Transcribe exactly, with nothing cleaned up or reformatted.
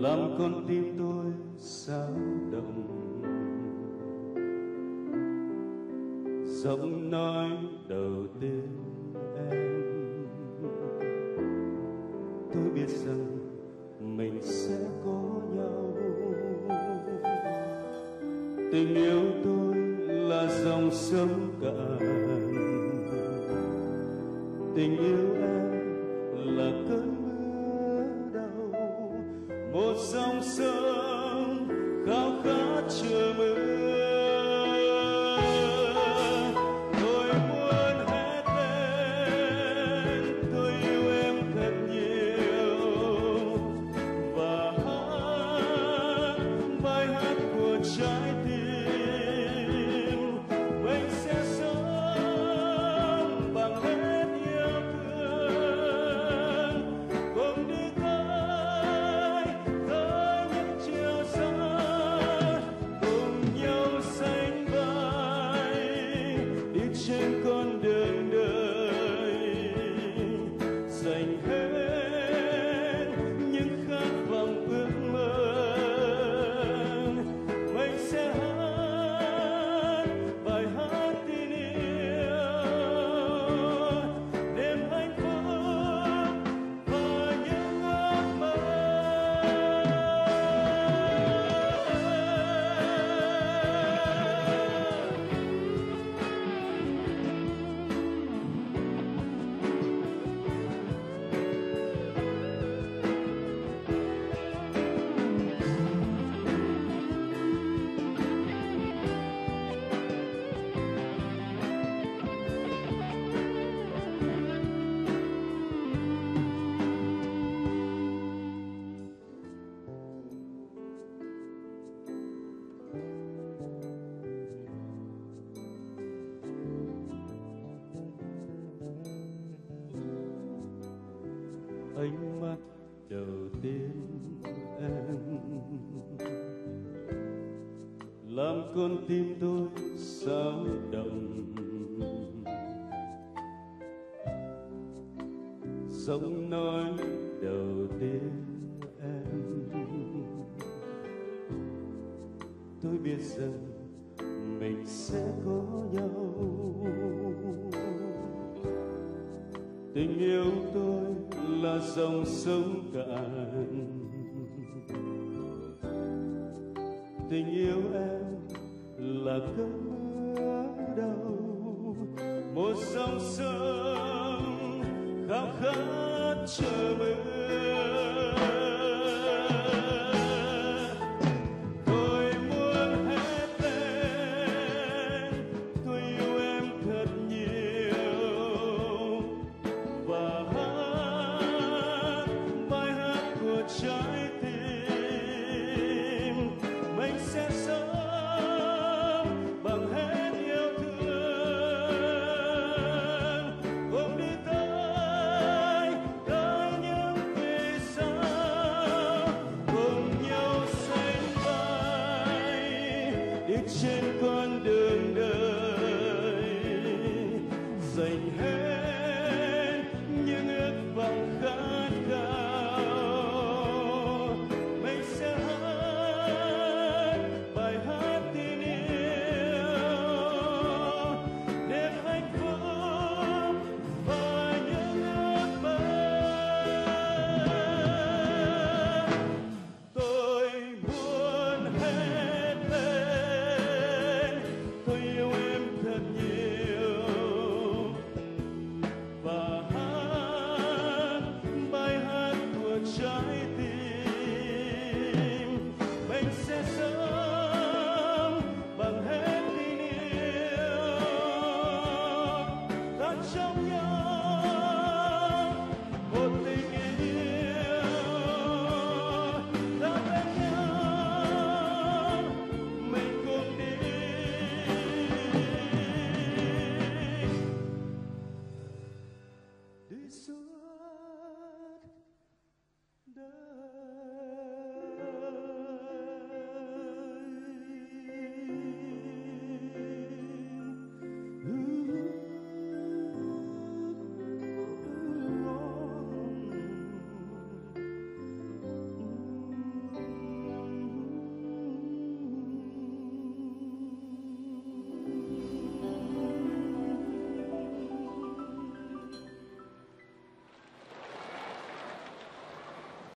làm con tim tôi sao động. Giọng nói đầu tiên em, tôi biết rằng mình sẽ có nhau. Tình yêu tôi là dòng sông cạn, tình yêu em là cơn mưa đau, một dòng sông khao khát chờ mưa. Tôi muốn hét lên tôi yêu em thật nhiều và hát bài hát của trái tim. Mình sẽ sống bằng hết yêu thương, cùng đi tới tới những chiều xa, cùng nhau sánh vai đi trên con đường đời, dành hết những khát vọng ước mơ. Mình sẽ hát bài hát tin yêu, đêm hạnh phúc và những ước mơ. Ánh mắt đầu tiên em làm con tim tôi sao động. Giọng nói đầu tiên em, tôi biết rằng mình sẽ có nhau. Tình yêu tôi là dòng sông cạn, tình yêu em là cơn mưa đau, một dòng sông